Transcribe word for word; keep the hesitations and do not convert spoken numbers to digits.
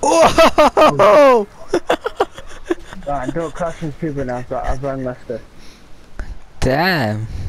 Whoa! Right, don't crash into people now, so I've rang Lester. Damn.